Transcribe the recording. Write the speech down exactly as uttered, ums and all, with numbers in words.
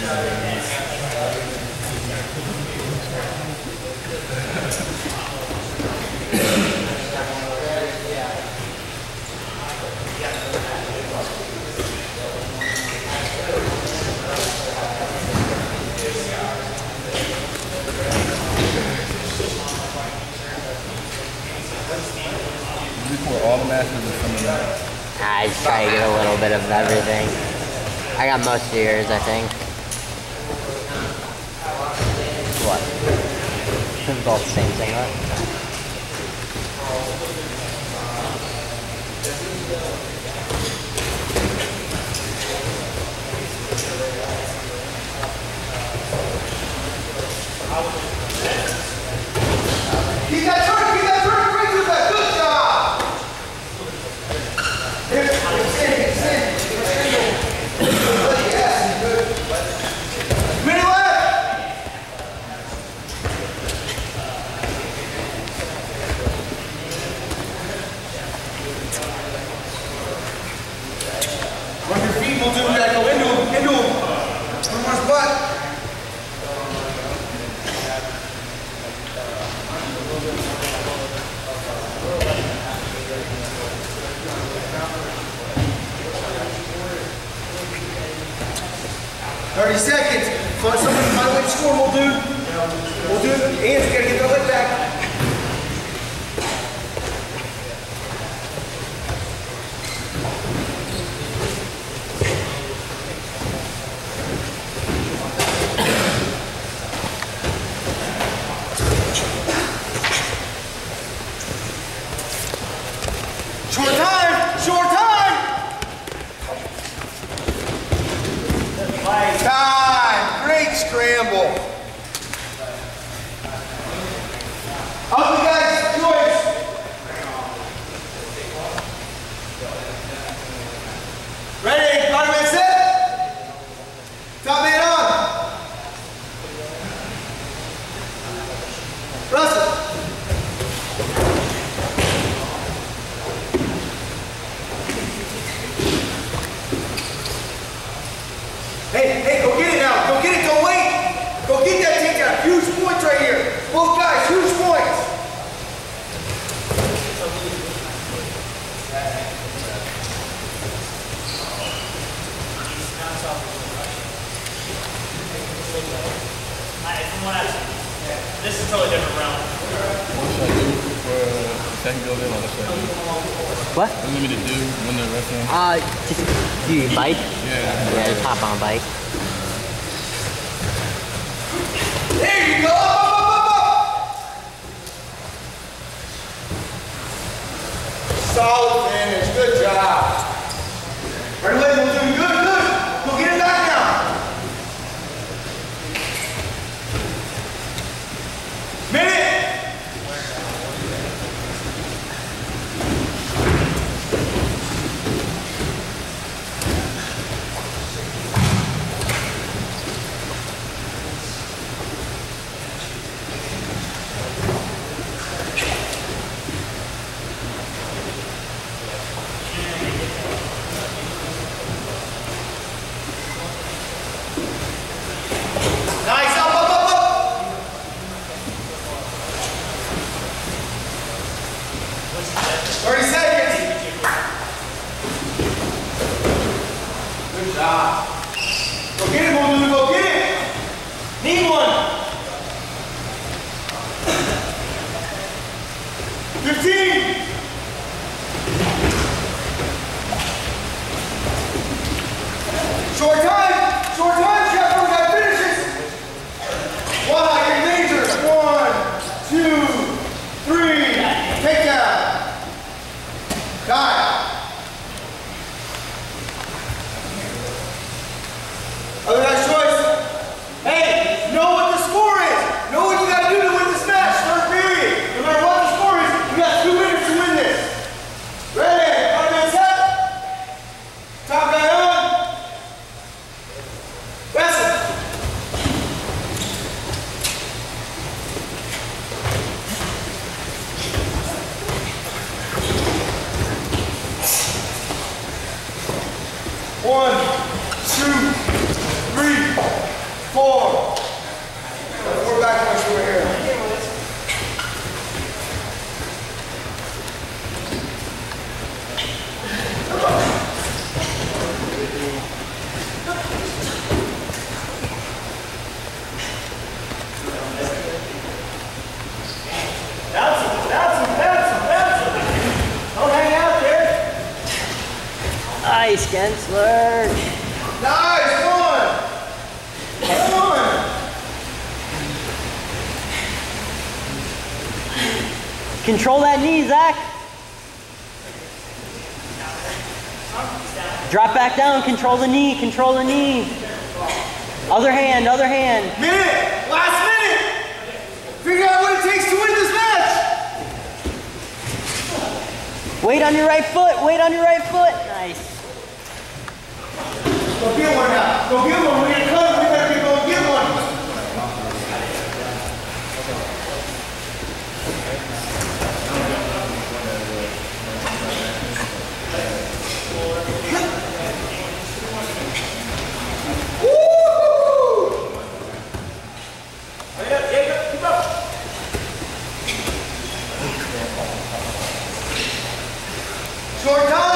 All the masters or some of that? I just try to get a little bit of everything. I got most of yours, I think. What? It's all the same thing, right? Keep that turn, keep that turn, great with that, good job! It's in, it's in, it's in. Yes, good. Minute left! Run your feet, we'll do that, go into him, into him. One more spot. Thirty seconds. Find somebody, find a way to score, we'll do. We'll do. Hands, we gotta get their leg back. Short time! Short time! Time! Great scramble! Up you guys, choice! Ready? Bottom man set! Top man on! Russell! Hey, hey, go get it now. Go get it. Don't wait. Go get that takedown. Huge points right here. Both guys, huge points. This is a totally different round. What should I do for uh, second go there? What should I do? What? What do you want me to do when they're wrestling? Uh, just do you bike? Yeah. Yeah, just hop on a bike. There you go. Up, up, up, up, up. Solid finish. Good job. Right away, we're doing good, good. Go get it back now. Minute. Nice, up, up, up, up. thirty seconds. Good job. Go get it, Molu, go get it. Need one. fifteen. Short time, short time, Jeff, we got finishes. One, I get danger. One, two, three, take down. Time. Other guy's choice. Hey, know what the score is. Know what you gotta do to win this match. Third period. No matter what the score is, you got two minutes to win this. Ready? Bottom man set. Top guy on. Wrestle. One, two, three. four. Four back punch over here. Bounce him, bounce him, bounce him, bounce him. Don't hang out there. Nice, Gensler. Nice, come on. Come on. Control that knee, Zach. Drop back down, control the knee, control the knee. Other hand, other hand. Minute, last minute. Figure out what it takes to win this match. Weight on your right foot, weight on your right foot. Nice. Go get one now. Go get one. We're gonna come. We better go get one. Short time.